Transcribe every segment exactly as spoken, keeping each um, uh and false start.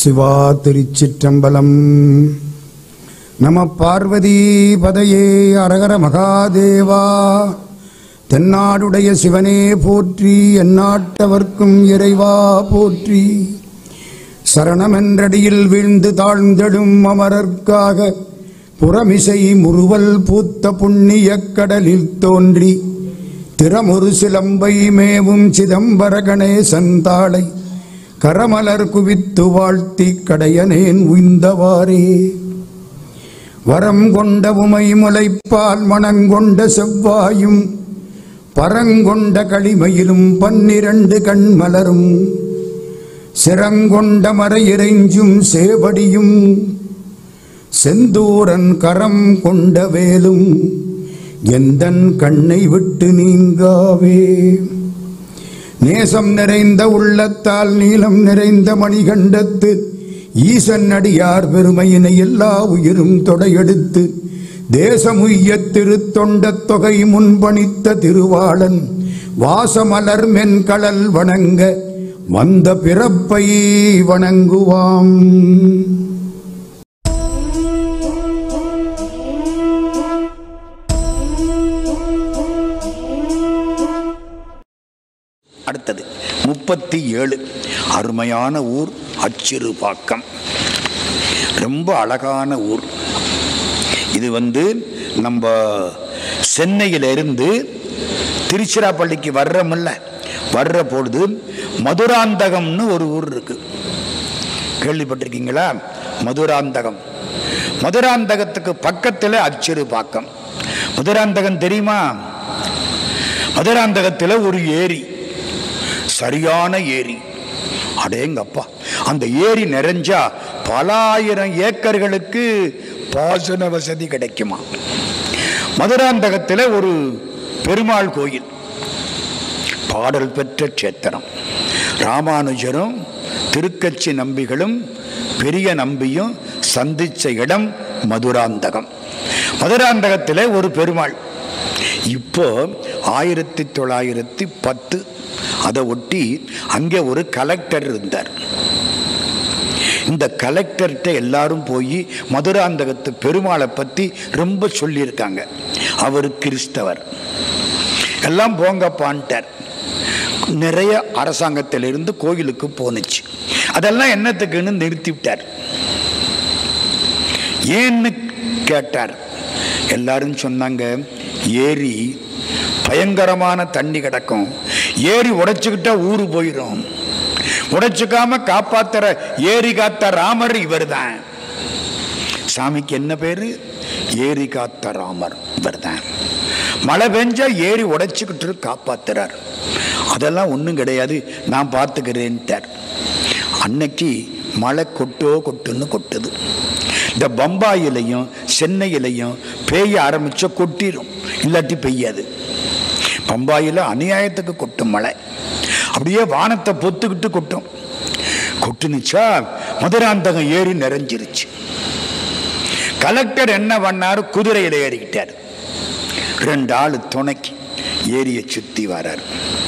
சிவா திருச்சிற்றம்பலம். நம பார்வதி பதையே அரகர மகாதேவா. தென்னாடுடைய சிவனே போற்றி, எந்நாட்டவர்க்கும் இறைவா போற்றி. சரணமென்றடியில் வீழ்ந்து தாழ்ந்தெடும் அமரர்க்காக புறமிசை முறுவல் பூத்த புண்ணிய கடலில் தோன்றி திறமொரு சிலம்பை மேவும் சிதம்பர கணேசன் தாளை கரமலர் குவித்து வாழ்த்தி கடையனேன் உய்ந்தவாறே. வரம் கொண்ட உமை முளைப்பால் மணங்கொண்ட செவ்வாயும் பரங்கொண்ட களிமையிலும் பன்னிரண்டு கண்மலரும் சிறங்கொண்ட மறையிறைஞ்சும் சேவடியும் செந்தூரன் கரம் கொண்ட வேலும் எந்தன் கண்ணை விட்டு நீங்காவே. நேசம் நிறைந்த உள்ளத்தால் நீலம் நிறைந்த மணிகண்டத்து ஈசன் அடியார் பெருமையினை எல்லா உயிரும் தொடையெடுத்து தேசமுய்ய திருத்தொண்ட தொகை முன்பணித்த திருவாளன் வாசமலர் மென்கடல் வணங்க வந்த பிறப்பை வணங்குவாம். அடுத்தது முப்பத்தி ஏழு. அருமையான ஊர் அச்சிறுபாக்கம். ரொம்ப அழகான ஊர் இது. வந்து நம்ம சென்னையிலிருந்து திருச்சிராப்பள்ளிக்கு வர்றமில்ல, வர்ற பொழுது மதுராந்தகம்னு ஒரு ஊர் இருக்கு. கேள்விப்பட்டிருக்கீங்களா? மதுராந்தகம். மதுராந்தகத்துக்கு பக்கத்தில் அச்சிறுபாக்கம். மதுராந்தகம் தெரியுமா? மதுராந்தகத்தில் ஒரு ஏரி, சரியான ஏரி. அடேங்கப்பா, அந்த ஏரி நிறைஞ்சா பல ஆயிரம் ஏக்கர்களுக்கு பாசன வசதி கிடைக்குமா. மதுராந்தகத்தில் ஒரு பெருமாள் கோயில், பாடல் பெற்ற சேத்திரம். ராமானுஜரும் திருக்கச்சி நம்பிகளும் பெரிய நம்பியும் சந்திச்ச இடம் மதுராந்தகம். மதுராந்தகத்தில் ஒரு பெருமாள். இப்போ ஆயிரத்தி தொள்ளாயிரத்தி பத்து அதை ஒட்டி அங்கே ஒரு கலெக்டர் இருந்தார். இந்த கலெக்டர்கிட்ட எல்லாரும் போய் மதுராந்தகத்து பெருமாளை பற்றி ரொம்ப சொல்லியிருக்காங்க. அவர் கிறிஸ்தவர். எல்லாம் போங்கப்பான்ட்டார். நிறைய அரசாங்கத்திலிருந்து கோயிலுக்கு போனுச்சு. அதெல்லாம் என்னத்துக்குன்னு நிறுத்தி விட்டார். ஏன்னு கேட்டார். எல்லாரும் சொன்னாங்க, ஏரி பயங்கரமான தண்ணி கிடக்கும், ஏரி உடைச்சுக்கிட்டா ஊரு போயிடும், உடைச்சுக்காம காப்பாத்துற ஏரி காத்த ராமர் இவர் தான். சாமிக்கு என்ன பேரு? ஏரி காத்த ராமர் இவர் தான். மழை பெஞ்சா ஏரி உடைச்சுக்கிட்டு காப்பாத்துறார். அதெல்லாம் ஒன்றும் கிடையாது, நான் பார்த்துக்கிறேன்ட்டார். அன்னைக்கு மழை கொட்டோ கொட்டுன்னு கொட்டுது. இந்த பம்பாயிலையும் சென்னையிலையும் பெய்ய ஆரம்பிச்சா கொட்டிடும், இல்லாட்டி பெய்யாது. பம்பாயில் அநியாயத்துக்கு கொட்டும் மழை, அப்படியே வானத்தை பொத்துக்கிட்டு கொட்டும். கொட்டுனுச்சா மதுராந்தகம் ஏரி நிறைஞ்சிருச்சு. கலெக்டர் என்ன பண்ணாரு? குதிரையில ஏறிக்கிட்டார். ரெண்டு ஆளு துணைக்கு ஏரியை சுத்தி வராரு.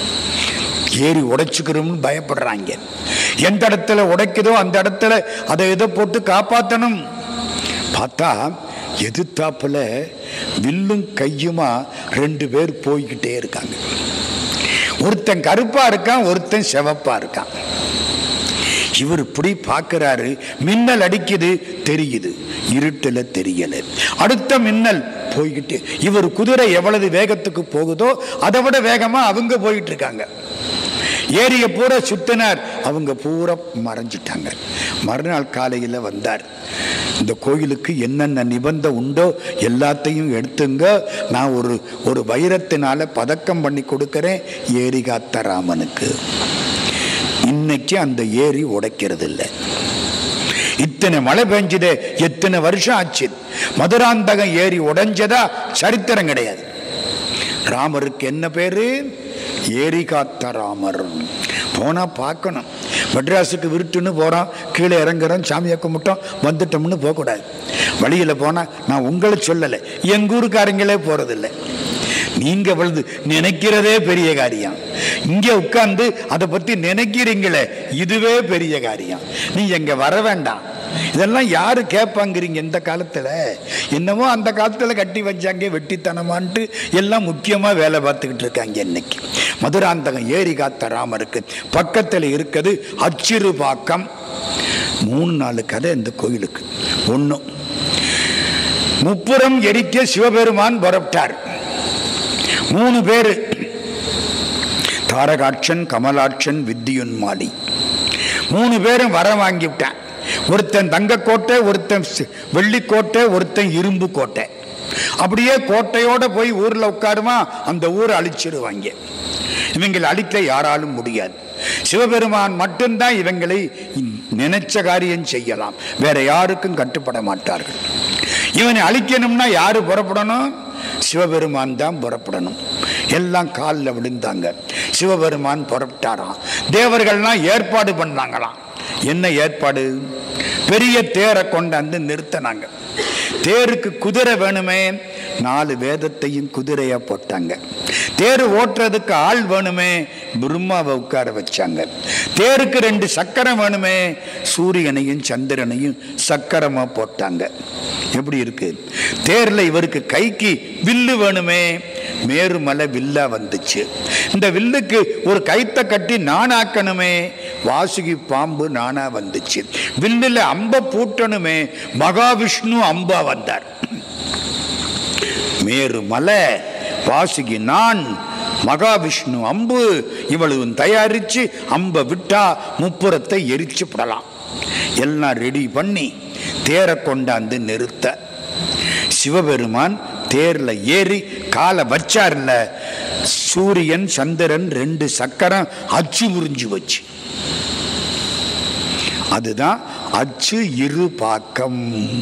ஏரி உடைச்சுக்கிறோம்னு பயப்படுறாங்க. எந்த இடத்துல உடைக்குதோ அந்த இடத்துல அதை எதை போட்டு காப்பாற்றணும். பார்த்தா எதிர்த்தாப்புல வில்லும் கையுமா ரெண்டு பேர் போய்கிட்டே இருக்காங்க. ஒருத்தன் கருப்பா இருக்கான், ஒருத்தன் சிவப்பா இருக்கான். இவர் இப்படி பார்க்கிறாரு. மின்னல் அடிக்குது, தெரியுது, இருட்டுல தெரியல. அடுத்த மின்னல் போய்கிட்டு, இவர் குதிரை எவ்வளவு வேகத்துக்கு போகுதோ அதை விட வேகமா அவங்க போயிட்டு இருக்காங்க. ஏரிய பூரா சுத்தினார், அவங்க பூரா மறைஞ்சிட்டாங்க. மறுநாள் காலையில் வந்தார். இந்த கோயிலுக்கு என்னென்ன நிபந்தனை உண்டோ எல்லாத்தையும் எடுத்துங்க, நான் ஒரு ஒரு வைரத்தினால பதக்கம் பண்ணி கொடுக்கிறேன் ஏரி காத்த ராமனுக்கு. இன்னைக்கு அந்த ஏரி உடைக்கிறது இல்லை. இத்தனை மழை பெஞ்சது, எத்தனை வருஷம் ஆச்சு. மதுராந்தகம் ஏரி உடைஞ்சதா சரித்திரம் கிடையாது. ராமருக்கு என்ன பேரு? ஏரி காத்த ராமர். போனா பார்க்கணும். மெட்ராஸுக்கு விருட்டுன்னு போறோம், கீழே இறங்குறோம், சாமியை கும்பிட்டோம், வந்துட்டோம்னு போகக்கூடாது. வழியில் போனால் நான் உங்களை சொல்லலை, எங்கள் ஊருக்காரங்களே போகிறதில்லை. நீங்க விழுது நினைக்கிறதே பெரிய காரியம். இங்க உட்கார்ந்து அதை பத்தி நினைக்கிறீங்களே, இதுவே பெரிய காரியம். நீ எங்க வர வேண்டாம். இதெல்லாம் யாரு கேட்பாங்கிறீங்க? இந்த காலத்துல என்னமோ அந்த காலத்துல கட்டி வச்சாங்க வெட்டித்தனமான்ட்டு எல்லாம் முக்கியமா வேலை பார்த்துக்கிட்டு இருக்காங்க. இன்னைக்கு மதுராந்தகம் ஏரி காத்த ராமருக்கு பக்கத்தில் இருக்குது அச்சிறுபாக்கம். மூணு நாலு கதை இந்த கோயிலுக்கு. ஒன்னும் முப்புறம் எரிக்க சிவபெருமான் புறப்பட்டார். மூணு பேரு, தாரகாட்சன், கமலாட்சன், வித்தியுன்மாலி. மூணு பேரும் வர வாங்கிவிட்டான். ஒருத்தன் தங்கக்கோட்டை, ஒருத்தன் வெள்ளிக்கோட்டை, ஒருத்தன் இரும்பு கோட்டை. அப்படியே கோட்டையோட போய் ஊர்ல உட்காருமா, அந்த ஊரை அழிச்சிருவாங்க. இவங்களை அழிக்க யாராலும் முடியாது. சிவபெருமான் மட்டும்தான் இவங்களை நினைச்ச காரியம் செய்யலாம். வேற யாருக்கும் கட்டுப்பட மாட்டார்கள். இவனை அழிக்கணும்னா யாரு புறப்படணும்? சிவபெருமான் தான் புறப்படணும். எல்லாம் காலில் விழுந்தாங்க. சிவபெருமான் புறப்பட்டாராம். தேவர்கள்லாம் ஏற்பாடு பண்ணாங்களாம். என்ன ஏற்பாடு? பெரிய தேரை கொண்டாந்து நிறுத்தினாங்க. தேருக்கு குதிரை வேணுமே, நாலு வேதத்தையும் குதிரையா போட்டாங்க. தேரு ஓட்டுறதுக்கு ஆள் வேணுமே, பிரம்மாவை உட்கார வச்சாங்க. தேருக்கு ரெண்டு சக்கரம் வேணுமே, சூரியனையும் சந்திரனையும் சக்கரமா போட்டாங்க. எப்படி இருக்கு? தேர்ல இவருக்கு கைக்கு வில்லு வேணுமே, மேருமலை வில்லா வந்துச்சு. இந்த வில்லுக்கு ஒரு கைத்த கட்டி நானாக்கணுமே, வாசுகி பாம்பு நானா வந்துச்சு. வில்லுல அம்ப பூட்டணுமே, மகாவிஷ்ணு அம்பா வந்தார். மேருமலை, வாசுகி நான், மகாவிஷ்ணு அம்பு. இவ்வளவு தயாரிச்சு அம்ப விட்டா முப்புறத்தை எரிச்சு விடலாம். எல்லாம் ரெடி பண்ணி தேரை கொண்டாந்து நிறுத்த சிவபெருமான் தேர்ல ஏறி காலை வச்சார்ல, சூரியன் சந்திரன் ரெண்டு சக்கரம் அச்சு உறிஞ்சு வச்சு. அதுதான் அச்சு இரு பாக்கம்.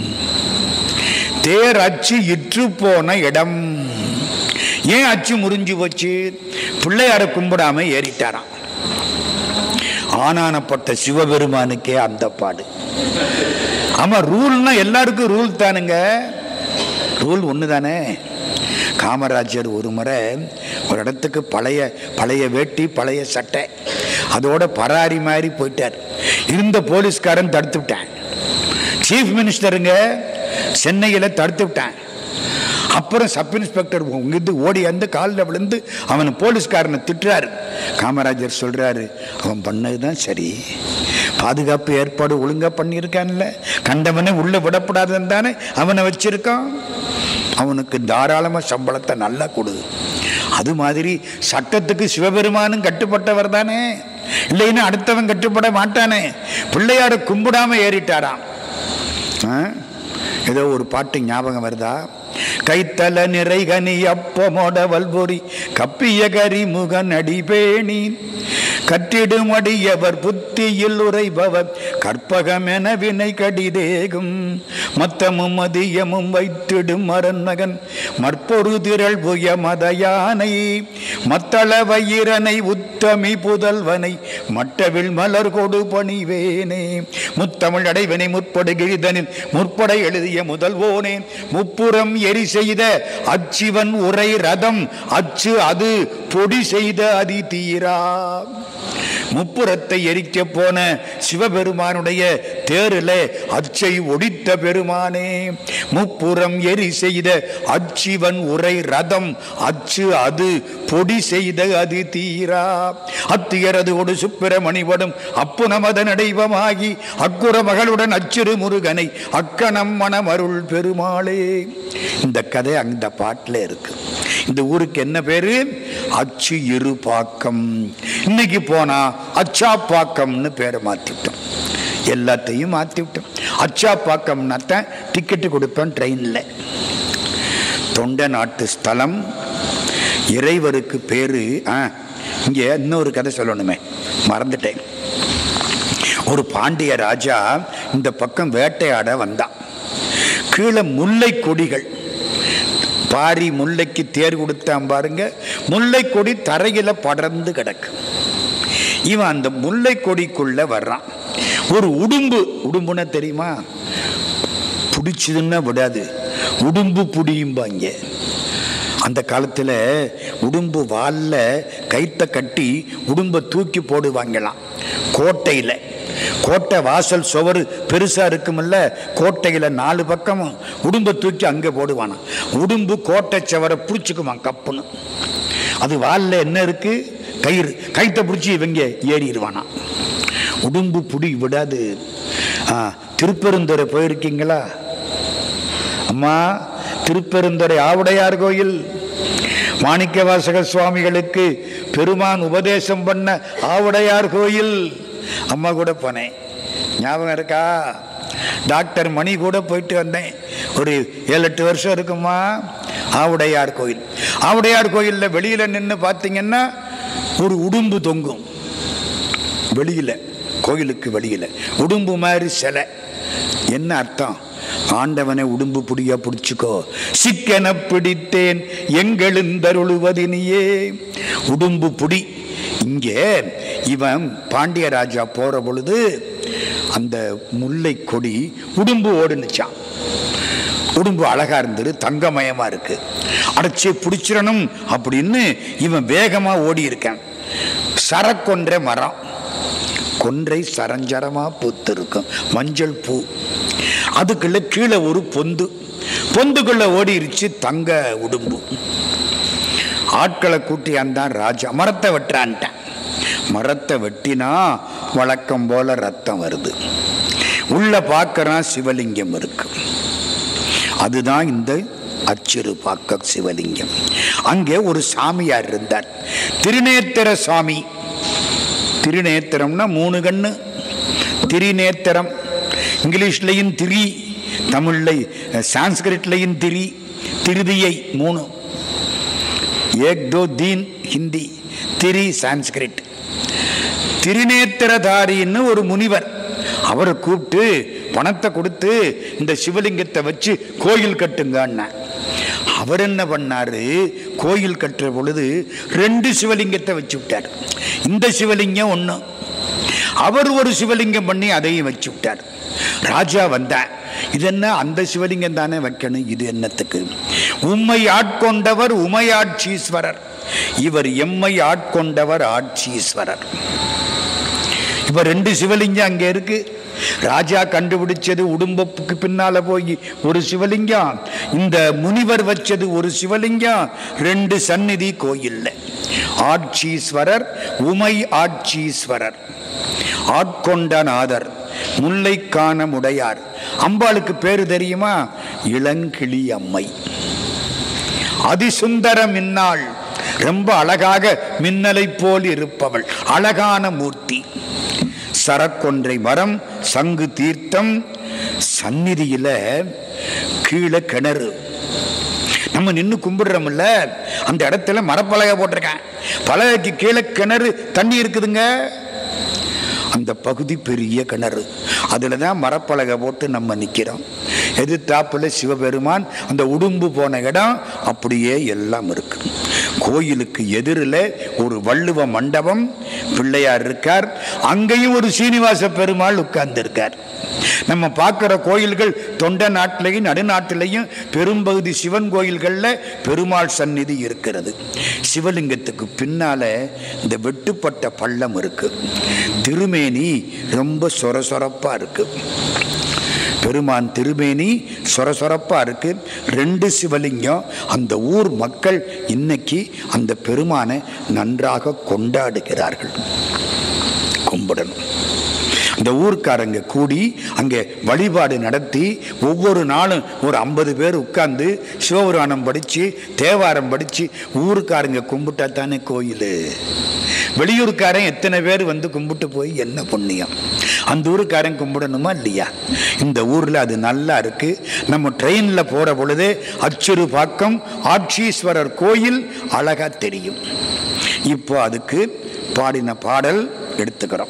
தேர் அச்சு இற்று போன இடம். ஏன் அச்சு முறிஞ்சு போச்சு? பிள்ளையார கும்பிடாம ஏறிட்டாராம். ஆனானப்பட்ட சிவபெருமானுக்கே அந்த பாடு. ஆமா, ரூல்னா எல்லாருக்கும் ரூல் தானுங்க. ரூல் ஒன்று தானே. காமராஜர் ஒரு முறை ஒரு இடத்துக்கு பழைய பழைய வேட்டி பழைய சட்டை அதோட பராரி மாதிரி போயிட்டார். இருந்த போலீஸ்காரன் தடுத்து விட்டான். சீஃப் மினிஸ்டருங்க சென்னையில் தடுத்து விட்டான். அப்புறம் சப் இன்ஸ்பெக்டர் இங்கிருந்து ஓடி வந்து காலில் விழுந்து அவன் போலீஸ்காரனை திட்டுறாரு. காமராஜர் சொல்றாரு, அவன் பண்ணதுதான் சரி, பாதுகாப்பு ஏற்பாடு ஒழுங்கா பண்ணியிருக்கான்ல, கண்டவனை உள்ள விடப்படாதுன்னு தானே அவனை வச்சிருக்கான். அவனுக்கு தாராளமா சம்பளத்தை நல்லா கொடு. அது மாதிரி சட்டத்துக்கு சிவபெருமானும் கட்டுப்பட்டவர் தானே, இல்லைன்னா அடுத்தவன் கட்டுப்பட மாட்டானே. பிள்ளையார கும்பிடாம ஏறிட்டாராம். ஏதோ ஒரு பாட்டு ஞாபகம் வருதா? கைத்தல நிறைகனி அப்பமோட வல்பொறி கப்பிய கரி முகன் அடிபேணி கட்டிடும் அடியவர் புத்தியில் உரைபவர் கற்பகமென வினை கடிதேகும் மத்தமும் மதியமும் வைத்திடும் மரன்மகன் மற்பொரு திரள் புய மதயானை மத்தள வயிரனை உத்தமி புதல்வனை மட்டவில் மலர் கொடு பணிவேனே முத்தமிழ் அடைவனை முற்படு கிழிதனில் முற்படை எழுதிய முதல்வோனே முப்புறம் எரி செய்த அச்சிவன் உரை ரதம் அச்சு அது பொடி செய்த அதி தீரா. முப்புறத்தை எரிக்க போன சிவபெருமானுடைய தேரில அச்சை ஒடித்த பெருமானே, முப்புறம் எரி செய்த அச்சிவன் உரை ரதம் அச்சு அது பொடி செய்த அது தீரா. அத்தியரது ஒடு சுப்பிரமணிவடும் அப்பு நமத நடைவமாகி அக்குற மகளுடன் அச்சிறு முருகனை அக்கணம் மணமருள் பெருமாளே. இந்த கதை அந்த பாட்டில் இருக்கு. இந்த ஊருக்கு என்ன பேரு? அச்சு இரு பாக்கம். இன்னைக்கு போனா அச்சா பாக்கம்னு பேரை மாத்திட்டோம். எல்லாத்தையும் மாத்தி விட்டோம். அச்சா பாக்கம்னா தான் டிக்கெட்டு கொடுப்பேன் ட்ரெயின்ல. தொண்ட நாட்டு ஸ்தலம் இறைவருக்கு பேரு. இங்க இன்னொரு கதை சொல்லணுமே, மறந்துட்டேன். ஒரு பாண்டிய ராஜா இந்த பக்கம் வேட்டையாட வந்தான். கீழே முல்லை கொடிகள், பாரி முல்லைக்கு தேர் கொடுத்தான் பாருங்க, முல்லை கொடி தரையில படர்ந்து கிடக்கு. இவன் அந்த முல்லை கொடிக்குள்ள வர்றான். ஒரு உடும்பு, உடும்புன்னா தெரியுமா, பிடிச்சதுன்னா விடாது, உடும்பு புடியும்பாங்க. அந்த காலத்தில் உடும்பு வாலில் கைத்தை கட்டி உடும்பை தூக்கி போடுவாங்களாம். கோட்டையில், கோட்டை வாசல் சுவர் பெருசாக இருக்குமில்ல, கோட்டையில் நாலு பக்கமும் உடும்பை தூக்கி அங்கே போடுவானா. உடும்பு கோட்டை சுவரை பிடிச்சிக்குமா கப்புன்னு. அது வாலில் என்ன இருக்கு, கயிறு, கைத்தை பிடிச்சி இவங்க ஏறிடுவானா. உடும்பு புடி விடாது. ஆ, திருப்பெருந்துறை போயிருக்கீங்களா அம்மா? திருப்பெருந்துறை ஆவுடையார் கோயில், மாணிக்க வாசக சுவாமிகளுக்கு பெருமான் உபதேசம் பண்ண ஆவுடையார் கோயில். அம்மா கூட போனேன், ஞாபகம் இருக்கா? டாக்டர் மணி கூட போயிட்டு வந்தேன், ஒரு ஏழு எட்டு வருஷம் இருக்குமா. ஆவுடையார் கோயில், ஆவுடையார் கோயிலில் வெளியில் நின்று பார்த்தீங்கன்னா ஒரு உடும்பு தொங்கும். வெளியில், கோயிலுக்கு வெளியில் உடும்பு மாதிரி சிலை. என்ன அர்த்தம்? ஆண்டவனை உடும்பு புடியா பிடிச்சுக்கோ, சிக்கென பிடித்தேன் எங்கெழுந்தருளுவதினியே. உடும்பு புடி. இங்கே இவன் பாண்டிய ராஜா போற பொழுது அந்த முல்லை கொடி உடும்பு ஓடுனுச்சான். உடும்பு அழகா இருந்தது, தங்கமயமா இருக்கு. அடைச்சி பிடிச்சிடணும் அப்படின்னு இவன் வேகமா ஓடி இருக்கான். சரக்கொன்ற மரம், கொன்றை சரஞ்சரமா பூத்து இருக்கும், மஞ்சள் பூ. அதுக்குள்ள கீழே ஒரு பொந்து, பொந்துக்குள்ள ஓடிருச்சு தங்க உடும்பு. ஆட்களை கூட்டியான்தான் ராஜா. மரத்தை வெட்டுறான்ட்டான். மரத்தை வெட்டினா வழக்கம் போல ரத்தம் வருது. உள்ள பார்க்கறான், சிவலிங்கம் இருக்கு. அதுதான் இந்த அச்சிறு பாக்க சிவலிங்கம். அங்கே ஒரு சாமியார் இருந்தார், திருநேத்திர சாமி. திருநேத்திரம்னா மூணு கண்ணு, திரிநேத்திரம். இங்கிலீஷ்லையும் திரி, தமிழ்ல சான்ஸ்கிரிட்லையும் திரி, திருதியை மூணு. ஏக் தோ தீன் ஹிந்தி, திரி சான்ஸ்கிரிட். திருநேத்திரதாரின்னு ஒரு முனிவர், அவரை கூப்பிட்டு பணத்தை கொடுத்து இந்த சிவலிங்கத்தை வச்சு கோயில் கட்டுங்கன்னா. அவர் என்ன பண்ணாரு, கோயில் கட்டுற பொழுது ரெண்டு சிவலிங்கத்தை வச்சு விட்டார். இந்த சிவலிங்கம் ஒண்ணு, அவர் ஒரு சிவலிங்கம் பண்ணி அதையும் வச்சு விட்டார். ராஜா வந்தார், இது என்ன, அந்த சிவலிங்கம் தானே வைக்கணும், இது என்னத்துக்கு? உம்மை ஆட்கொண்டவர் உமையாட்சீஸ்வரர், இவர் எம்மை ஆட்கொண்டவர் ஆட்சீஸ்வரர். இப்ப ரெண்டு சிவலிங்கம் அங்க இருக்கு. ராஜா கண்டுபிடிச்சது உடும்புக்கு பின்னால போய் ஒரு சிவலிங்கம், இந்த முனிவர் வச்சது ஒரு சிவலிங்கம், ரெண்டு சந்நிதி கோயில்ல. ஆட்சீஸ்வரர், உமை ஆட்சீஸ்வரர், ஆட்கொண்டநாதர், முல்லைக்கான உடையார். அம்பாளுக்கு பேரு தெரியுமா? இளங்கிளி அம்மை. அதிசுந்தர மின்னாள், ரொம்ப அழகாக மின்னலை போல் இருப்பவள், அழகான மூர்த்தி. சரக்கொன்றை மரம், சங்கு தீர்த்தம். சந்நிதியில கீழே கிணறு. நம்ம நின்று கும்பிடுறோம்ல, அந்த இடத்துல மரப்பலகை போட்டிருக்கேன், பலகைக்கு கீழே கிணறு, தண்ணி இருக்குதுங்க. அந்த பகுதி பெரிய கிணறு, அதுல தான் மரப்பலகை போட்டு நம்ம நிக்கிறோம். எதிர்த்தாப்புல சிவபெருமான், அந்த உடும்பு போன இடம் அப்படியே எல்லாம் இருக்கு. கோயிலுக்கு எதிரில் ஒரு வள்ளுவ மண்டபம், பிள்ளையார் இருக்கார். அங்கேயும் ஒரு சீனிவாச பெருமாள் உட்கார்ந்து இருக்கார். நம்ம பார்க்கிற கோயில்கள் தொண்டை நாட்டிலையும் நடுநாட்டிலையும் பெரும்பகுதி சிவன் கோயில்கள்ல பெருமாள் சந்நிதி இருக்கிறது. சிவலிங்கத்துக்கு பின்னால இந்த வெட்டுப்பட்ட பள்ளம் இருக்கு. திருமேனி ரொம்ப சொரசொரப்பா இருக்கு. பெருமான் திருமேனி சொரசொரப்பா இருக்கு. ரெண்டு சிவலிங்கம். அந்த ஊர் மக்கள் இன்னைக்கு அந்த பெருமானை நன்றாக கொண்டாடுகிறார்கள். கும்பிடணும். இந்த ஊர்க்காரங்க கூடி அங்கே வழிபாடு நடத்தி ஒவ்வொரு நாளும் ஒரு ஐம்பது பேர் உட்கார்ந்து சிவபுராணம் படிச்சு தேவாரம் படிச்சு ஊருக்காரங்க கும்பிட்டா தானே கோயில். வெளியூர்காரன் எத்தனை பேர் வந்து கும்பிட்டு போய் என்ன புண்ணியம்? அந்த ஊருக்காரன் கும்பிடணுமா இல்லையா? இந்த ஊர்ல அது நல்லா இருக்கு. நம்ம ட்ரெயின்ல போற பொழுதே அச்சிறு பாக்கம் ஆட்சீஸ்வரர் கோயில் அழகா தெரியும். இப்போ அதுக்கு பாடின பாடல் எடுத்துக்கிறோம்.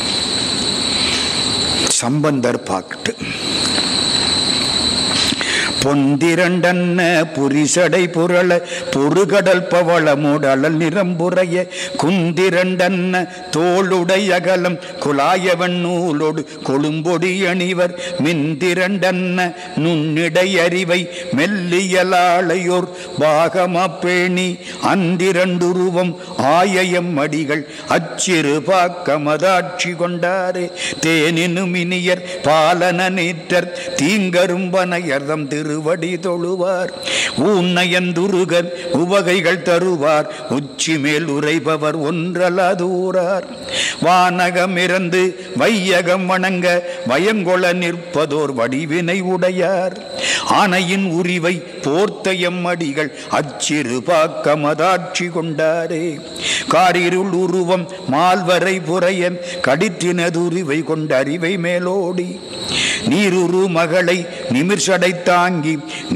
சம்பந்தர் பாட்டு. பொந்திரண்டன்ன புரிசடை புரள பொறுகடல் பவள மூடல் நிறம்புறைய குந்திரண்டன்ன தோளுடை அகலம் குலாயவன் நூலோடு கொழும்பொடி அணிவர் மிந்திரண்டன்ன நுண்ணிடை அறிவை மெல்லியலாளையோர் பாகமா பேணி அந்திரண்டுருவம் ஆயயம் அடிகள் அச்சிறு பாக்கமதாட்சி கொண்டாரே தேனினும் இனியர் பாலன நீற்றர் தீங்கரும்பனையர்தம் திருவடி தொழுவார் ஊன்னயந்துருகர் உவகைகள் தருவார் உச்சி மேல் உரைபவர் ஒன்றலதூரார் வானகமிருந்து வையகம் வணங்க பயங்கொள நிற்பதோர் வடிவினை உடையார் ஆனையின் உரிவை போர்த்தயம் அடிகள் அச்சிறு பாக்கமதாட்சி கொண்டாரே காரிருள் உருவம் மால்வரை புறைய கடித்தினதுரிவை கொண்ட அறிவை மேலோடி நீருரு மகளை நிமிர்சடை தாங்கி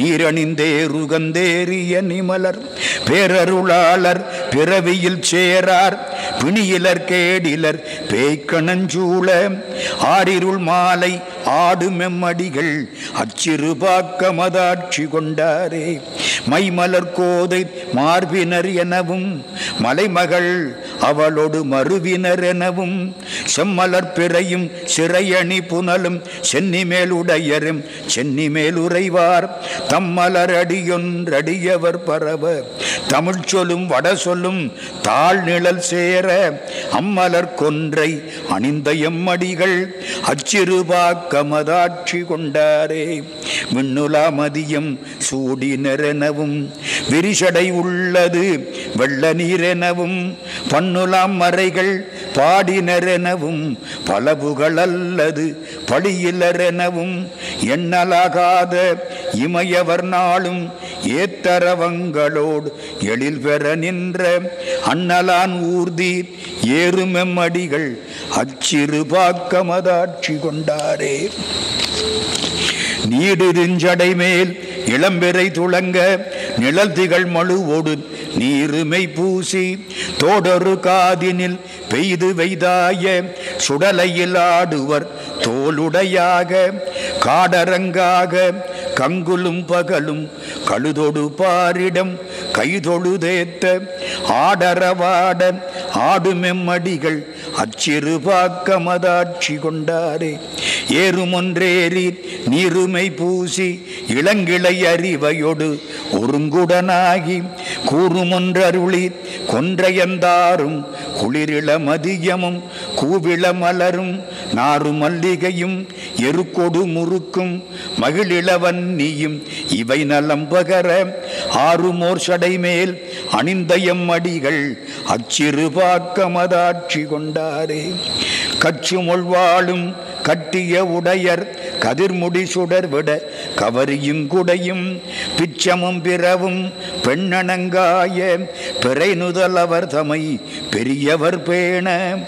நீரணிந்தேருகந்தேறிய நிமலர் பேரருளாளர் பிறவியில் சேரார் பிணியிலர் கேடிலர் பேய்கணஞ்சூள ஆரிருள் மாலை ஆடுமெம்மடிகள் அச்சிறு பாக்கமதாட்சி கொண்டாரே மைமலர் கோதை மார்பினர் எனவும் மலைமகள் அவளோடு மறுவினர் எனவும் செம்மலர் பிறையும் சிறையணி புனலும் சென்னி மேலுடையரும் சென்னி மேல் உறைவார் தம்மலர் அடியொன்றடியவர் பரவ தமிழ் சொல்லும் வட சொல்லும் தாழ் நிழல் சேர அம்மலர் கொன்றை அணிந்த எம்மடிகள் அச்சிறு பாக்கமதாட்சி கொண்டாரே விண்ணுலா மதியம் சூடினரெனவும் விரிசடை உள்ளது வெள்ள நீரெனவும் பன்னுலாம் மறைகள் பாடினரெனவும் பலபுகள் அல்லது பழியிலரெனவும் எண்ணலாகாத இமையவர் நாளும் ஏத்தரவங்களோடு எழில் பெற நின்ற அண்ணலான் ஊர்தி ஏறுமெம்மடிகள் அச்சிறு பாக்கமதாட்சி கொண்டாரே நீடுதிஞ்சடை மேல் இளம்பெறை துளங்க நிழல் திகழ் மழுவோடு நீருமை பூசி தோடொரு காதினில் பெய்து வெய்தாய சுடலையில் ஆடுவர் தோளுடையாக காடரங்காக கங்குலும் பகலும் கழுதொடு பாரிடம் கைதொழுதேத்த ஆடரவாட ஆடுமெம்மடிகள் அச்சிறு பாக்கமதாட்சி கொண்டாரே ஏறுமொன்றேறி நீருமை பூசி இளங்கிளை அறிவையொடு ஒருங்குடனாகி கூறுமொன்றருளி கொன்றையந்தாரும் குளிரிள மதியமும் கூவிள மலரும் நாறு மல்லிகையும் எருக்கொடு முறுக்கும் மகிழிளவன்னியும் இவை நலம் பகர ஆறுமோர் சடை மேல் அணிந்த எம்மடிகள் அச்சிறு பாக்கமதாட்சி கொண்டாரே கச்சு மொழ்வாளும் கட்டிய உடையர் கதிர்முடி சுடர் விட கவரியும் குடையும் பிச்சமும் பிறவும் பெண்ணணங்காய பிறை நுதலவர் தமை பெரியவர் பேண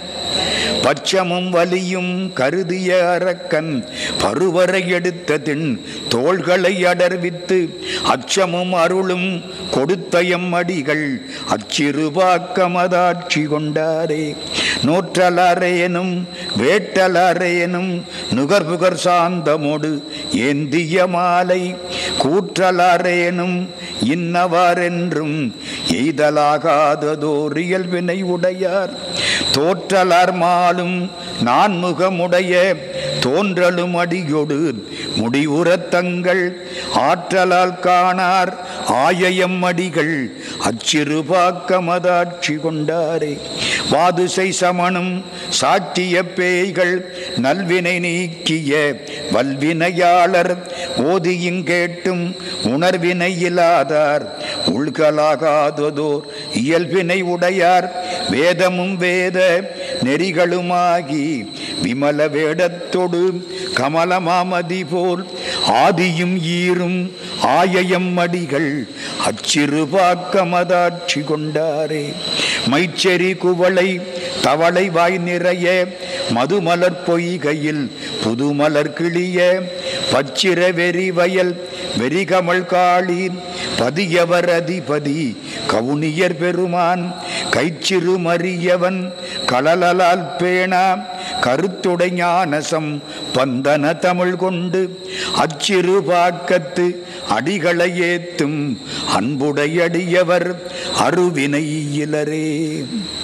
பச்சமும் வலியும் கருதிய அரக்கன் பருவரை எடுத்த தின் தோள்களை அடர்வித்து அச்சமும் அருளும் கொடுத்த எம்மடிகள் அச்சிறு பாக்கமதாட்சி கொண்டாரே நோற்றலாரேனும் வேட்டலாரேனும் நுகர்புகர் சாந்தமோடு ஏந்திய மாலை கூற்றலாரேனும் இன்னவாரென்றும் எய்தலாகாததோர் இயல்பினை உடையார் தோற்றலார் மாலும் நான்முகமுடைய தோன்றலும் அடியொடு முடிவுறத்தங்கள் ஆற்றலால் காணார் ஆயயம் அடிகள் அச்சிறு பாக்கமதாட்சி கொண்டாரே வாதுசை சமணம் சாட்சிய பேய்கள் நல்வினை நீக்கிய வல்வினையாளர் ஓதியும் கேட்டும் உணர்வினை இல்லாதார் உள்களாகாததோர் இயல்பினை உடையார் வேதமும் வேத நெறிகளுமாகி விமல வேடத்தொடு கமலமாமதி போல் ஆதியும் ஈரும் ஆயயம் அடிகள் அச்சிறு பாக்கமதாட்சி கொண்டாரே மைச்செறி குவளை தவளை வாய் நிறைய மதுமலர் பொய்கையில் புதுமலர் கிளிய பச்சிர வெறி வயல் வெறிகமல் காளி பதியவர் அதிபதி கவுனியர் பெருமான் கைச்சிறு மறியவன் களலால் பேணா கருத்துடை ஞானசம் பந்தன தமிழ் கொண்டு அச்சிறு பாக்கத்து அடிகளை ஏத்தும் அன்புடையடியவர் அருவினை இலரே.